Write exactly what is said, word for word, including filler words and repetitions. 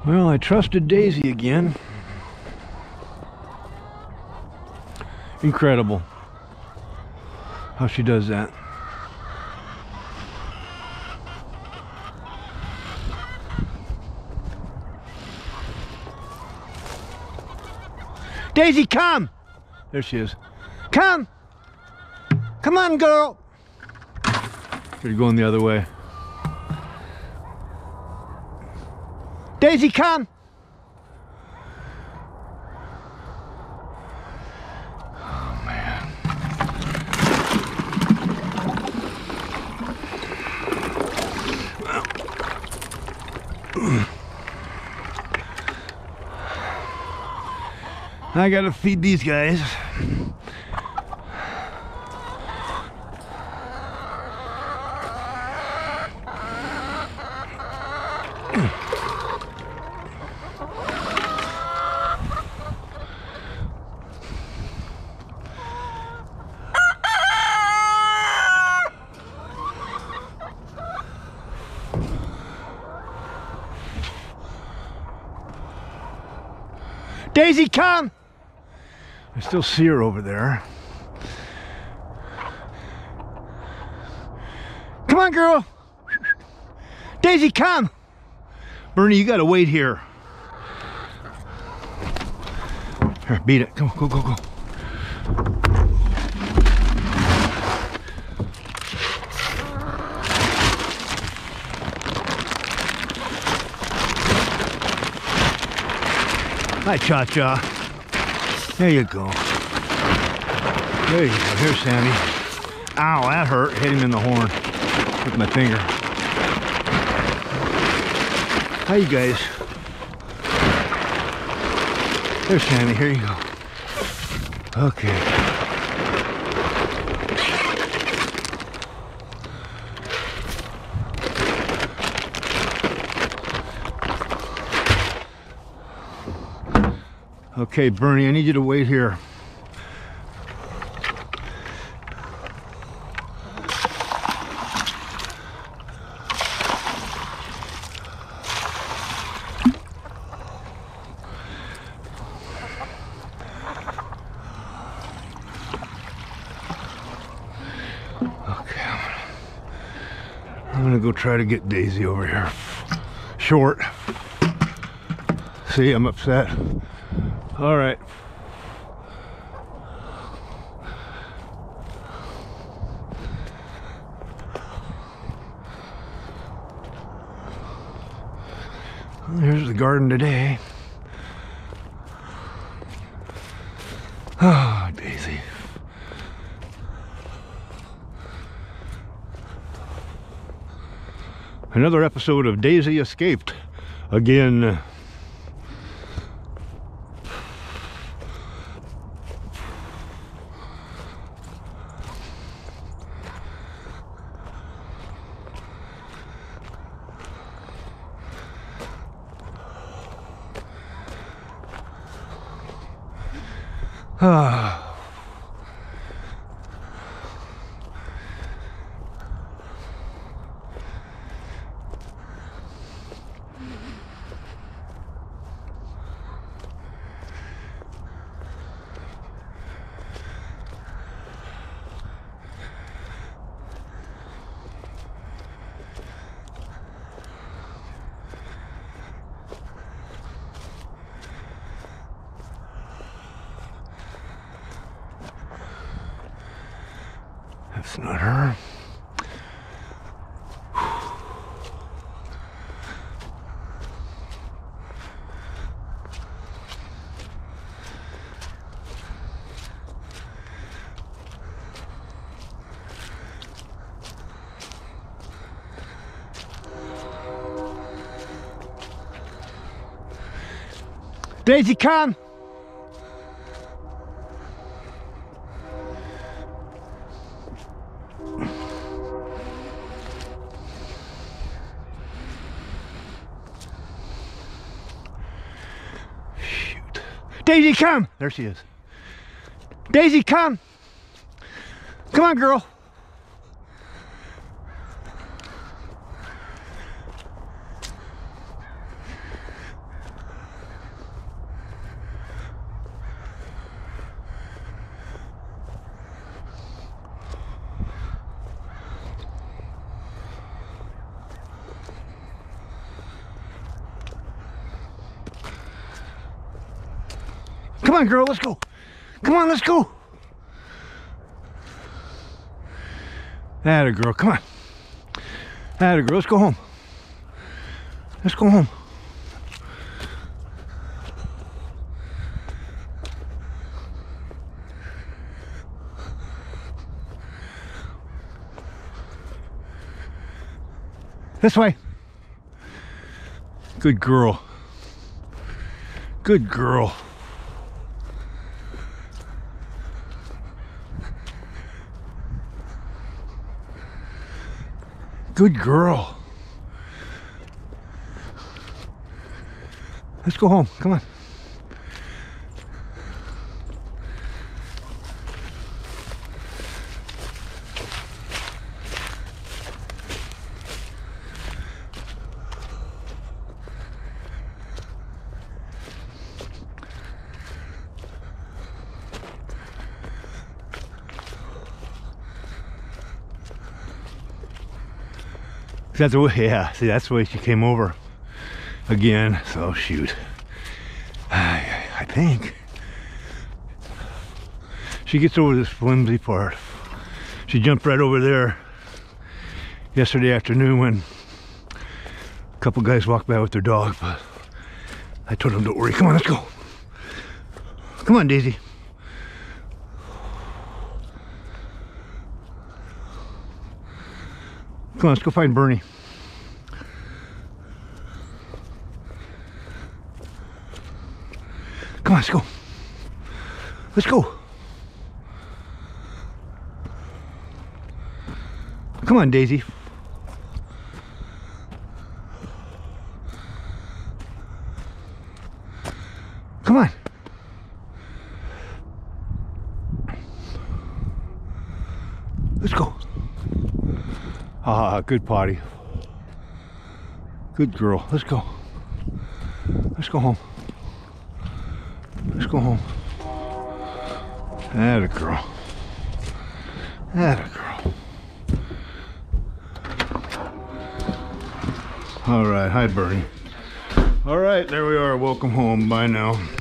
Well, I trusted Daisy again. Incredible how she does that. Daisy, come! There she is. Come! Come on, girl! You're going the other way. Daisy, come! Oh, man. I gotta feed these guys. Daisy, come! I still see her over there. Come on, girl! Daisy, come! Bernie, you gotta wait here. Here, beat it. Come on, go, go, go. Hi, Cha-Cha. There you go. There you go. Here's Sammy. Ow, that hurt. Hit him in the horn with my finger. Hi, you guys. There's Sammy. Here you go. Okay. Okay, Bernie, I need you to wait here. Okay, I'm gonna go try to get Daisy over here. Short. See, I'm upset. All right. Well, here's the garden today. Ah, oh, Daisy. Another episode of Daisy Escaped again. Ah. That's not her. Daisy, come! Shoot. Daisy, come! There she is. Daisy, come! Come on, girl. Come on, girl, let's go. Come on, let's go. Atta girl, come on. Atta girl, let's go home. Let's go home. This way. Good girl. Good girl. Good girl. Let's go home. Come on. That's the way, yeah, see, that's the way she came over again, so shoot. I, I think she gets over this flimsy part. She jumped right over there yesterday afternoon when a couple guys walked by with their dog, but I told them, don't worry, come on, let's go. Come on, Daisy. Come on, let's go find Bernie. Come on, let's go. Let's go. Come on, Daisy. Come on. Let's go. Ah, good potty. Good girl. Let's go. Let's go home. Let's go home. Atta girl. Atta girl. All right. Hi, Bernie. All right. There we are. Welcome home. Bye now.